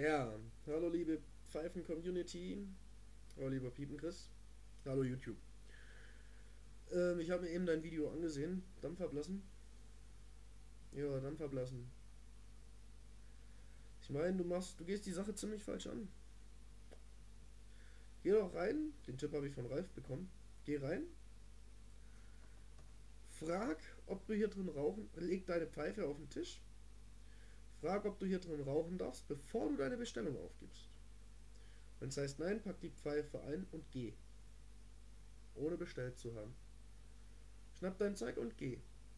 Ja, hallo liebe Pfeifen-Community, hallo lieber Piepen-Chris, hallo YouTube. Ich habe mir eben dein Video angesehen, Dampf ablassen. Ja, Dampf ablassen. Ich meine, du gehst die Sache ziemlich falsch an. Geh doch rein, den Tipp habe ich von Ralf bekommen. Geh rein, frag, ob du hier drin rauchen, leg deine Pfeife auf den Tisch, frag, ob du hier drin rauchen darfst, bevor du deine Bestellung aufgibst. Wenn es heißt nein, pack die Pfeife ein und geh, ohne bestellt zu haben. Schnapp dein Zeug und geh.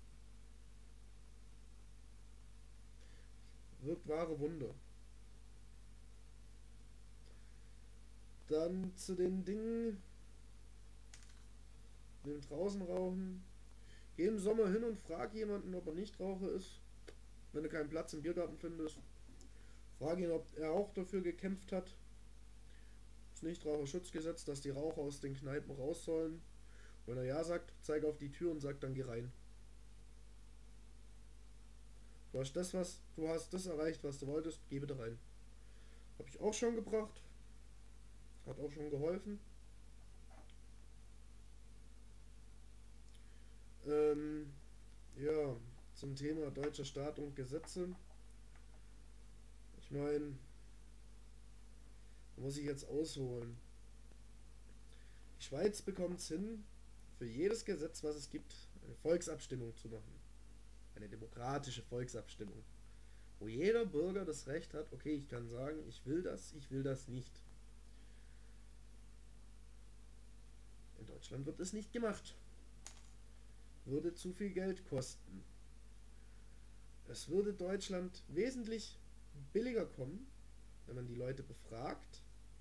Wirkt wahre Wunder. Dann zu den Dingen mit dem draußen rauchen. Geh im Sommer hin und frag jemanden, ob er Nichtraucher ist. Wenn du keinen Platz im Biergarten findest, frag ihn, ob er auch dafür gekämpft hat. Das Nichtraucherschutzgesetz, dass die Raucher aus den Kneipen raus sollen. Wenn er ja sagt, zeig auf die Tür und sag dann geh rein. Du hast das erreicht, was du wolltest, geh bitte rein. Habe ich auch schon gebracht. Hat auch schon geholfen. Ja, zum Thema deutscher Staat und Gesetze. Ich meine, muss ich jetzt ausholen. Die Schweiz bekommt es hin, für jedes Gesetz, was es gibt, eine Volksabstimmung zu machen. Eine demokratische Volksabstimmung. Wo jeder Bürger das Recht hat, okay, ich kann sagen, ich will das nicht. In Deutschland wird es nicht gemacht. Würde zu viel Geld kosten. Es würde Deutschland wesentlich billiger kommen, wenn man die Leute befragt.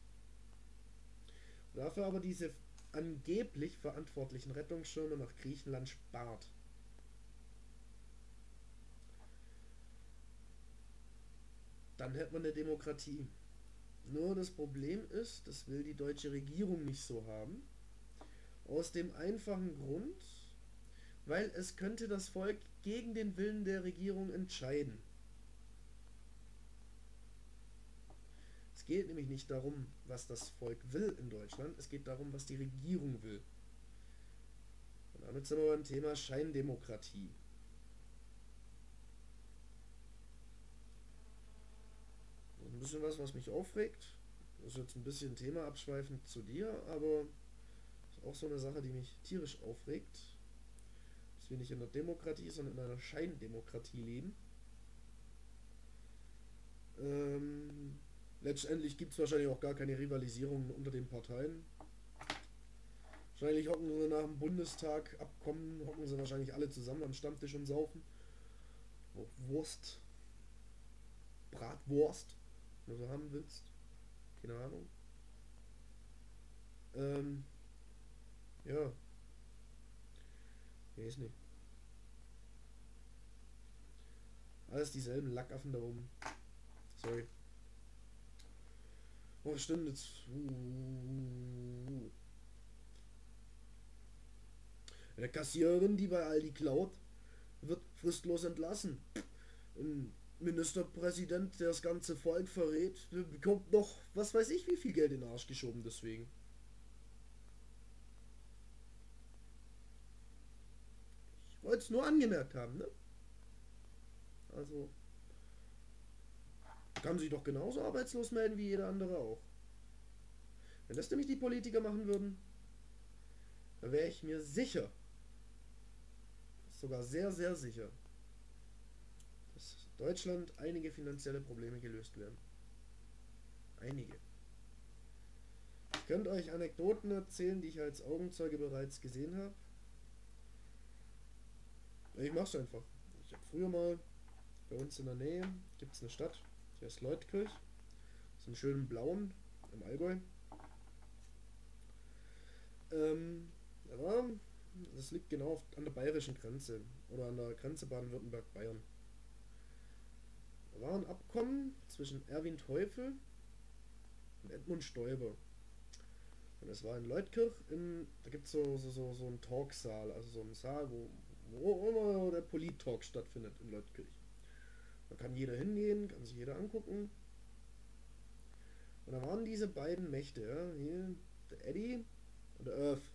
Dafür aber diese angeblich verantwortlichen Rettungsschirme nach Griechenland spart. Dann hätte man eine Demokratie. Nur das Problem ist, das will die deutsche Regierung nicht so haben. Aus dem einfachen Grund, weil es könnte das Volk gegen den Willen der Regierung entscheiden. Es geht nämlich nicht darum, was das Volk will in Deutschland, es geht darum, was die Regierung will. Und damit sind wir beim Thema Scheindemokratie. Ein bisschen was mich aufregt. Das ist jetzt ein bisschen Thema abschweifend zu dir, aber ist auch so eine Sache, die mich tierisch aufregt. Dass wir nicht in einer Demokratie, sondern in einer Scheindemokratie leben. Letztendlich gibt es wahrscheinlich auch gar keine Rivalisierungen unter den Parteien. Wahrscheinlich hocken sie nach dem Bundestag-Abkommen, hocken sie wahrscheinlich alle zusammen am Stammtisch und saufen. Wurst, Bratwurst, wenn du so haben willst. Keine Ahnung. Ja, weiß nicht. Alles dieselben Lackaffen da oben. Sorry. Oh, stimmt jetzt. Eine Kassiererin, die bei Aldi klaut, wird fristlos entlassen. Ein Ministerpräsident, der das ganze Volk verrät, bekommt noch, was weiß ich, wie viel Geld in den Arsch geschoben deswegen. Ich wollte es nur angemerkt haben, ne? Also, kann sich doch genauso arbeitslos melden wie jeder andere auch. Wenn das nämlich die Politiker machen würden, dann wäre ich mir sicher, sogar sehr, sehr sicher, dass Deutschland einige finanzielle Probleme gelöst werden. Einige. Ich könnte euch Anekdoten erzählen, die ich als Augenzeuge bereits gesehen habe. Ich mach's einfach. Ich habe früher mal bei uns in der Nähe, gibt es eine Stadt, die heißt Leutkirch. So einen schönen blauen im Allgäu. Ja, das liegt genau an der bayerischen Grenze oder an der Grenze Baden-Württemberg-Bayern. Da war ein Abkommen zwischen Erwin Teufel und Edmund Stoiber. Und es war in Leutkirch, da gibt es so einen Talksaal, also so einen Saal, wo immer der Polit-Talk stattfindet in Leutkirch. Da kann jeder hingehen, kann sich jeder angucken. Und da waren diese beiden Mächte, ja, hier, der Eddie und der Irv.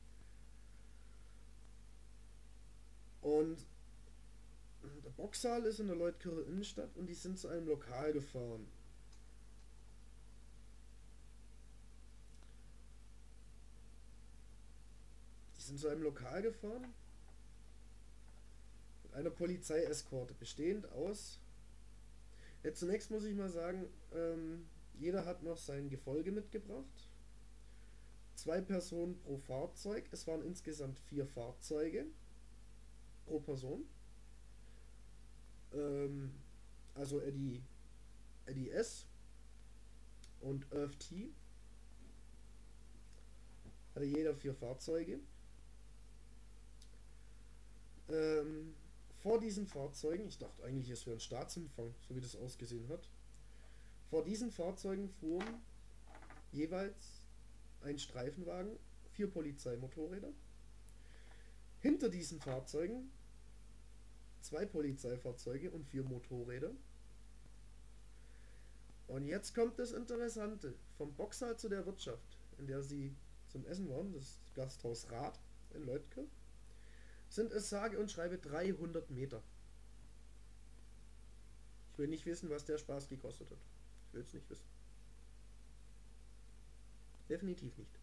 Und der Boxsaal ist in der Leutkirche Innenstadt und die sind zu einem Lokal gefahren. Die sind zu einem Lokal gefahren mit einer Polizeieskorte, bestehend aus. Jetzt zunächst muss ich mal sagen, jeder hat noch sein Gefolge mitgebracht. 2 Personen pro Fahrzeug. Es waren insgesamt 4 Fahrzeuge pro Person. Also Eddie S. und Irv T. Hatte jeder 4 Fahrzeuge. Vor diesen Fahrzeugen, ich dachte eigentlich, es wäre ein Staatsempfang, so wie das ausgesehen hat. Vor diesen Fahrzeugen fuhren jeweils ein Streifenwagen, 4 Polizeimotorräder. Hinter diesen Fahrzeugen 2 Polizeifahrzeuge und 4 Motorräder. Und jetzt kommt das Interessante. Vom Boxsaal zu der Wirtschaft, in der sie zum Essen waren, das Gasthaus Rath in Leutkirch, sind es sage und schreibe 300 Meter. Ich will nicht wissen, was der Spaß gekostet hat. Ich will es nicht wissen. Definitiv nicht.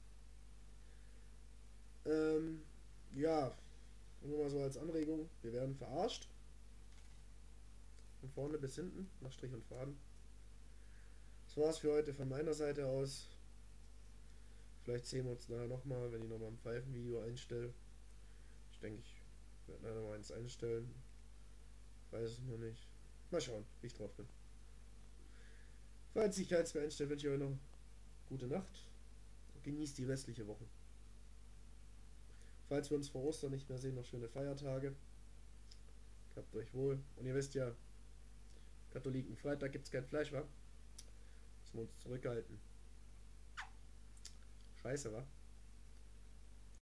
Ja, nur mal so als Anregung. Wir werden verarscht. Von vorne bis hinten, nach Strich und Faden. Das war's für heute von meiner Seite aus. Vielleicht sehen wir uns nachher nochmal, wenn ich nochmal ein Pfeifenvideo einstelle. Ich denke, ich werde nachher mal eins einstellen. Weiß es noch nicht. Mal schauen, wie ich drauf bin. Falls ich keins mehr einstelle, wünsche ich euch noch gute Nacht. Genießt die restliche Woche. Falls wir uns vor Ostern nicht mehr sehen, noch schöne Feiertage. Habt euch wohl. Und ihr wisst ja, Katholiken, Freitag gibt es kein Fleisch, wa? Müssen wir uns zurückhalten. Scheiße, wa?